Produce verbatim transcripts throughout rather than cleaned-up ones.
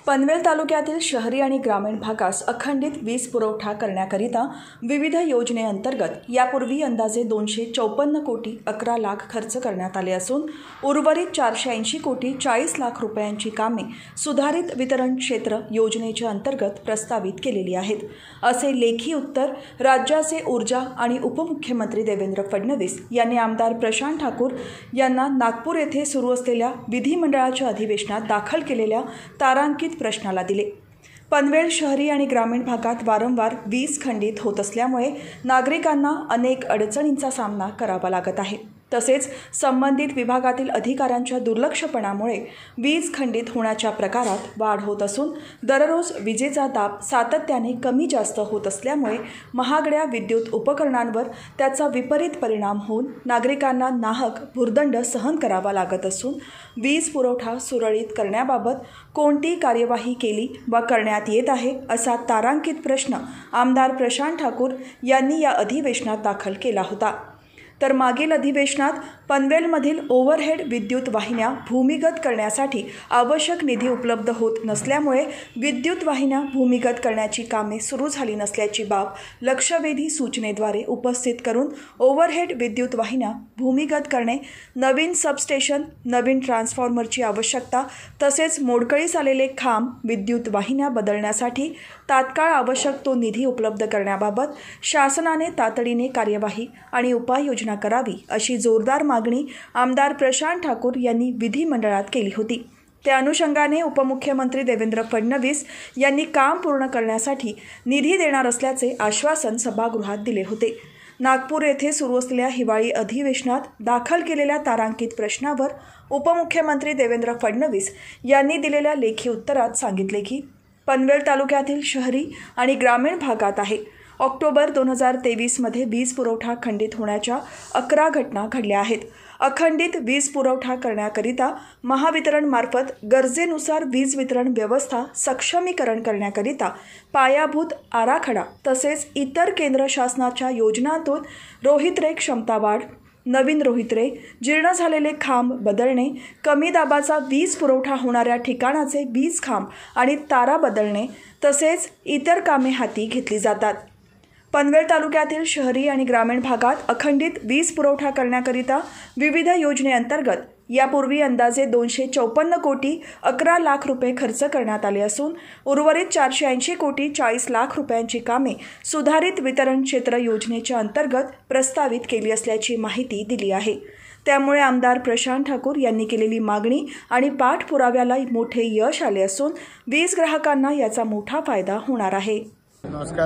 पनवेल तालुक्यातील शहरी आणि ग्रामीण भागास अखंडित वीज पुरवठा करण्याकरिता विविध योजनेअंतर्गत यापूर्वी अंदाजे दोनशे चौपन्न कोटी अकरा लाख खर्च करण्यात आले असून उर्वरित चारशे ऐंशी कोटी चाळीस लाख रुपयांची कामे सुधारित वितरण क्षेत्र योजनेच्या अंतर्गत प्रस्तावित केलेली आहेत, असे लेखी उत्तर राज्याचे ऊर्जा आणि उपमुख्यमंत्री देवेंद्र फडणवीस यांनी आमदार प्रशांत ठाकूर यांना नागपूर येथे सुरू असलेल्या विधिमंडळाच्या अधिवेशनात दाखल केलेल्या तारांकित प्रश्नाला दिले। पनवेल शहरी आणि ग्रामीण भागात वारंवार वीज खंडित होत असल्यामुळे नागरिकांना अनेक अडचणींचा सामना करावा लागत आहे। तसेच संबंधित विभागातील अधिकाऱ्यांच्या दुर्लक्षपणामुळे वीज खंडित होण्याच्या प्रकारात वाढ होत असून दररोज विजेचा दाब सातत्याने कमी जास्त होत असल्यामुळे महागड्या विद्युत उपकरणांवर त्याचा विपरीत परिणाम होऊन नागरिकांना नाहक भुर्दंड सहन करावा लागत असून वीज पुरवठा सुरळीत करण्याबाबत कोणती कार्यवाही केली व करण्यात येत आहे असा तारांकित प्रश्न आमदार प्रशांत ठाकूर यांनी या अधिवेशनात दाखल केला होता। तर मागील अधिवेशनात पनवेलमधील ओव्हरहेड विद्युत वाहिन्या भूमिगत करण्यासाठी आवश्यक निधी उपलब्ध होत नसल्यामुळे विद्युत वाहिन्या भूमिगत करण्याची कामे सुरू झाली नसल्याची बाब लक्षवेधी सूचनेद्वारे उपस्थित करून ओव्हरहेड विद्युत वाहिन्या भूमिगत करणे, नवीन सबस्टेशन, नवीन ट्रान्सफॉर्मरची आवश्यकता तसेच मोडकळीस आलेले खांब विद्युत वाहिन्या बदलण्यासाठी तात्काळ आवश्यक तो निधी उपलब्ध करण्याबाबत शासनाने तातडीने कार्यवाही आणि उपाययोजना करावी अशी जोरदार मागणी आमदार प्रशांत ठाकूर यांनी विधिमंडळात केली होती। त्या अनुषंगाने उपमुख्यमंत्री देवेंद्र फडणवीस यांनी काम पूर्ण करण्यासाठी निधी देणार असल्याचे आश्वासन सभागृहात दिले होते। नागपूर येथे सुरू असलेल्या हिवाळी अधिवेशनात दाखल केलेल्या तारांकित प्रश्नावर उपमुख्यमंत्री देवेंद्र फडणवीस यांनी दिलेल्या लेखी उत्तरात सांगितले की पनवेल तालुक्यातील शहरी आणि ग्रामीण भागात आहे ऑक्टोबर दोन हजार तेवीसमध्ये वीज पुरवठा खंडित होण्याच्या अकरा घटना घडल्या आहेत। अखंडित वीज पुरवठा करण्याकरिता महावितरणमार्फत गरजेनुसार वीज वितरण व्यवस्था सक्षमीकरण करण्याकरिता पायाभूत आराखडा तसेच इतर केंद्र शासनाच्या योजनांतून रोहित्रे क्षमता वाढ, नवीन रोहित्रे, जीर्ण झालेले खांब बदलणे, कमी दाबाचा वीज पुरवठा होणाऱ्या ठिकाणाचे वीज खांब आणि तारा बदलणे तसेच इतर कामे हाती घेतली जातात। पनवेल तालुक्यातील शहरी आणि ग्रामीण भागात अखंडित वीज पुरवठा करण्याकरिता विविध योजनेअंतर्गत यापूर्वी अंदाजे दोनशे चौपन्न कोटी अकरा लाख रुपये खर्च करण्यात आले असून उर्वरित चारशे ऐंशी कोटी चाळीस लाख रुपयांची कामे सुधारित वितरण क्षेत्र योजनेच्या अंतर्गत प्रस्तावित केली असल्याची माहिती दिली आहे। त्यामुळे आमदार प्रशांत ठाकूर यांनी केलेली मागणी आणि पाठपुराव्याला मोठे यश आले असून वीज ग्राहकांना याचा मोठा फायदा होणार आहे। नमस्कार।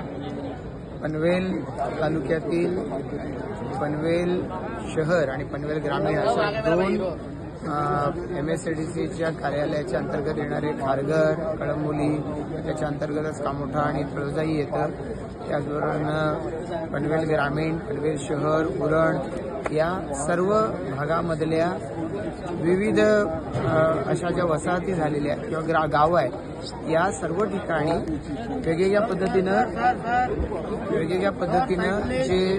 पनवेल तालुक्यातील पनवेल शहर आणि पनवेल ग्रामीण अशा दोन एम एस सी डी सीच्या कार्यालयाच्या अंतर्गत येणारे खारघर, कळंबोली त्याच्या अंतर्गतच कामोठा आणि तळजाई येतं। त्याचबरोबर पनवेल ग्रामीण, पनवेल शहर, उरण या सर्व भागामधल्या विविध अशा ज्या वसाहती झालेल्या आहेत किंवा ग्रा गावं आहेत या सर्व ठिकाणी वेगवेगळ्या पद्धतीनं वेगवेगळ्या पद्धतीनं जे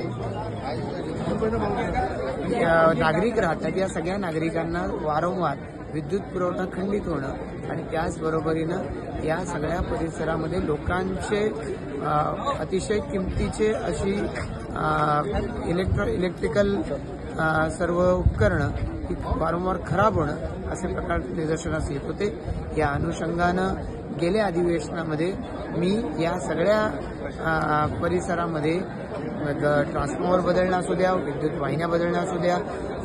नागरिक राहतात या सगळ्या नागरिकांना वारंवार विद्युत पुरवठा खंडित होणं आणि त्याचबरोबरीनं या सगळ्या परिसरामध्ये लोकांचे अतिशय किमतीचे अशी इलेक्ट्रो इलेक्ट्रिकल सर्व उपकरणं ही वारंवार खराब होणं असे प्रकार निदर्शनास येत होते। या अनुषंगानं गेल्या अधिवेशनामध्ये मी या सगळ्या परिसरामध्ये ट्रान्सफॉर्मर बदलणं असू द्या, विद्युत वाहिन्या बदलणं असू द्या,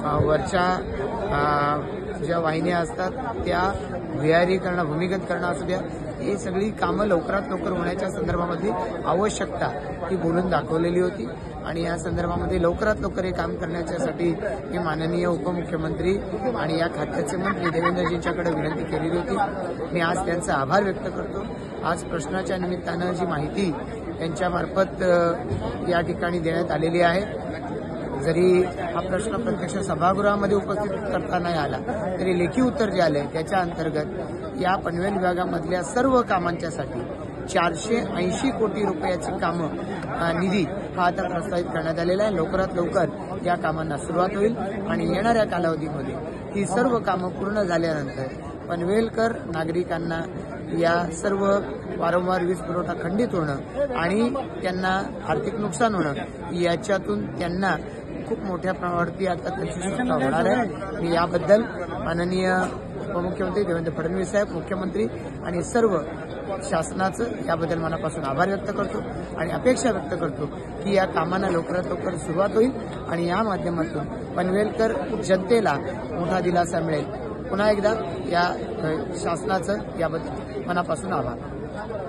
वरच्या ज्या वाहिन्या असतात त्या व्हीआरई करणं, भूमिगत करणं असू द्या, ही सगळी कामं लवकरात लवकर होण्याच्या संदर्भामध्ये आवश्यकता ही बोलून दाखवलेली होती आणि या संदर्भामध्ये लवकरात लवकर हे काम करण्याच्यासाठी मी माननीय उपमुख्यमंत्री आणि या खात्याचे मंत्री देवेंद्रजींच्याकडे विनंती केलेली होती। मी आज त्यांचा आभार व्यक्त करतो। आज प्रश्नाच्या निमित्तानं जी माहिती त्यांच्यामार्फत या ठिकाणी देण्यात आलेली आहे, जरी हा प्रश्न प्रत्यक्ष सभागृहामध्ये उपस्थित करता नाही आला तरी लेखी उत्तर जे आले त्याच्या अंतर्गत या पनवेल विभागामधल्या सर्व कामांच्यासाठी चारशे ऐंशी कोटी रुपयाची कामं निधी हा आता प्रस्तावित करण्यात आलेला आहे। लवकरात लवकर या कामांना सुरुवात होईल आणि येणाऱ्या कालावधीमध्ये ही सर्व कामं पूर्ण झाल्यानंतर पनवेलकर नागरिकांना या सर्व वारंवार वीज पुरवठा खंडित होणं आणि त्यांना आर्थिक नुकसान होणं याच्यातून त्यांना खूप मोठ्या प्रमाणावरती आता त्याची सुटका होणार आहे. मी याबद्दल माननीय उपमुख्यमंत्री देवेंद्र फडणवीस साहेब, मुख्यमंत्री आणि सर्व शासनाचं याबद्दल मनापासून आभार व्यक्त करतो आणि अपेक्षा व्यक्त करतो की या कामांना लवकरात लवकर सुरुवात होईल आणि या माध्यमातून पनवेलकर जनतेला मोठा दिलासा मिळेल. पुन्हा एकदा या शासनाचं याबद्दल मनापासून आभार.